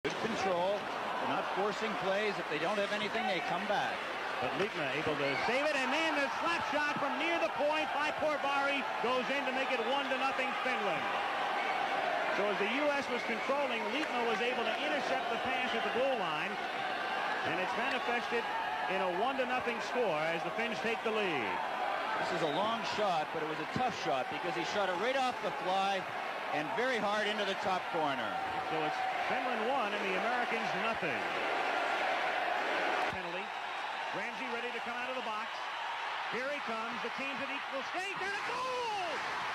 Good control. They're not forcing plays. If they don't have anything, they come back. But Liutna able to save it, and then the slap shot from near the point by Porvari goes in to make it 1-0 Finland. So as the U.S. was controlling, Liutna was able to intercept the pass at the goal line, and it's manifested in a 1-0 score as the Finns take the lead. This is a long shot, but it was a tough shot because he shot it right off the fly and very hard into the top corner. So it's Finland 1 and the Americans nothing. Penalty. Ramsey ready to come out of the box. Here he comes. The team's at equal stake. And a goal!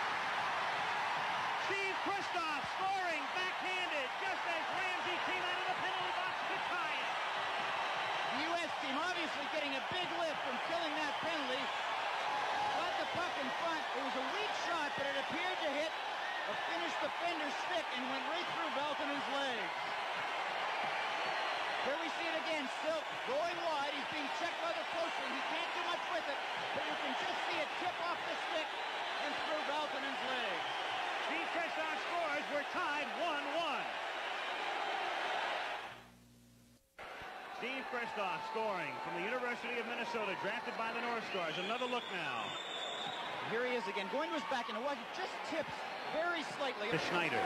Steve Kristoff scoring backhanded just as Ramsey came out of the penalty box to tie it. The U.S. team obviously getting a big lift from killing that penalty. Got the puck in front. It was a weak shot, but it appeared to hit a Finnish defender's stick and went right through Valtonen's legs. Here we see it again, still going wide. He's being checked rather closely. He can't do much with it, but you can just see it tip off the stick and through Valtonen's legs. Steve Kristoff scores. We're tied 1-1. Steve Kristoff scoring from the University of Minnesota, drafted by the North Stars. Another look now. Here he is again, going to his back, and it just tips very slightly. To Schneider.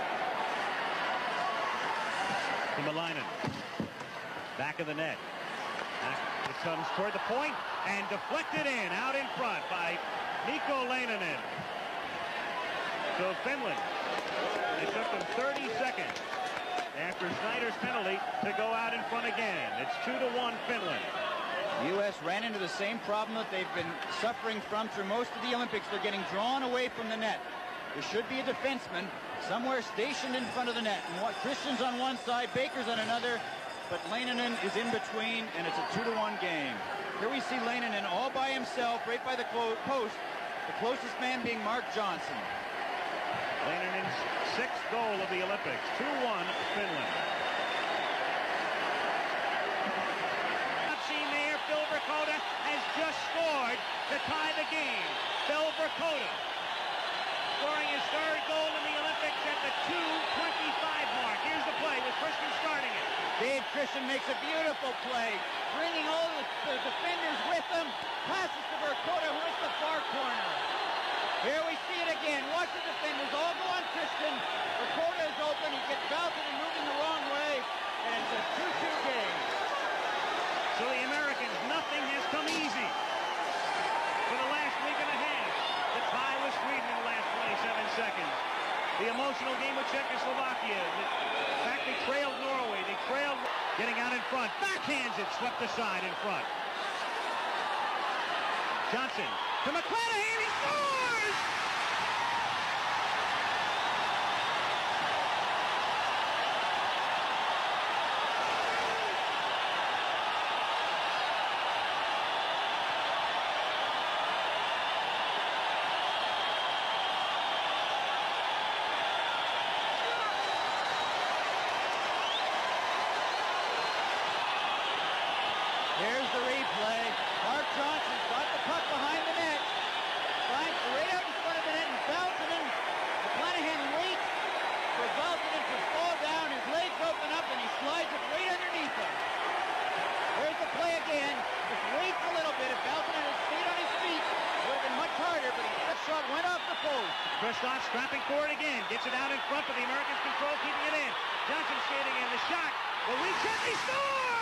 To Malainen. Back of the net. It comes toward the point and deflected in, out in front by Mikko Leinonen. So Finland, it took them 30 seconds after Schneider's penalty to go out in front again. It's 2-1 Finland. The U.S. ran into the same problem that they've been suffering from through most of the Olympics. They're getting drawn away from the net. There should be a defenseman somewhere stationed in front of the net. And Christian's on one side, Baker's on another, but Leinonen is in between, and it's a 2-1 game. Here we see Leinonen all by himself, right by the post, the closest man being Mark Johnson. Leinonen's 6th goal of the Olympics, 2-1 Finland. Seen there, Phil Verkota has just scored to tie the game. Phil Verkota scoring his 3rd goal in the Olympics at the 2:25 mark. Here's the play with Christian starting it. Dave Christian makes a beautiful play, bringing all the defenders with him. Passes to Verkota, who hits the far corner. Here we see it again. Watch the defenders all go on Christian. Verkota is open. He gets Valtonen moving the wrong way, and it's a 2-2 game. So the Americans, nothing has come easy for the last week and a half. The tie with Sweden in the last 27 seconds. The emotional game with Czechoslovakia. In fact, they trailed Norway. They trailed, getting out in front. Backhands it, swept aside in front. Johnson to McClanahan. He scores! Here's the replay. Mark Johnson's got the puck behind the net. Finds right out in front of the net, and Valtonen, McClanahan waits for Valtonen to fall down. His legs open up, and he slides it right underneath him. There's the play again. Just waits a little bit. If Valtonen had stayed on his feet, it would have been much harder, but that shot went off the post. Kristoff strapping forward again. Gets it out in front, but the Americans control, keeping it in. Johnson skating in. The shot. The weak shot. They score!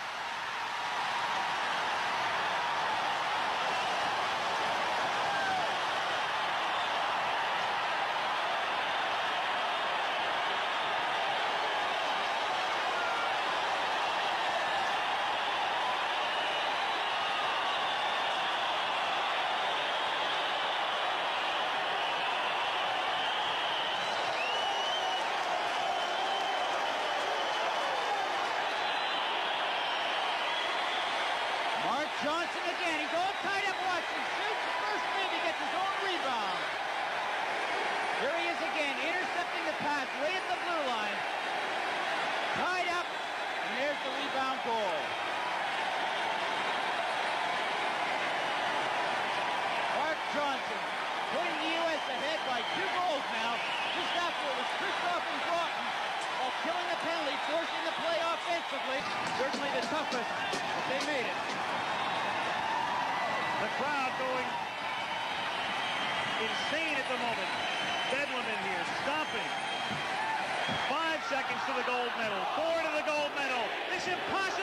Johnson again, he's all tied up watching. Shoots the first man, he gets his own rebound. Here he is again, intercepting the pass right at the blue line. Tied up, and there's the rebound goal. Mark Johnson putting the U.S. ahead by 2 goals now, just after it was Kristoff and Broughton, while killing the penalty, forced defensively, certainly the toughest, but they made it. The crowd going insane at the moment. Bedlam in here, stomping. 5 seconds to the gold medal, 4 to the gold medal. This impossible.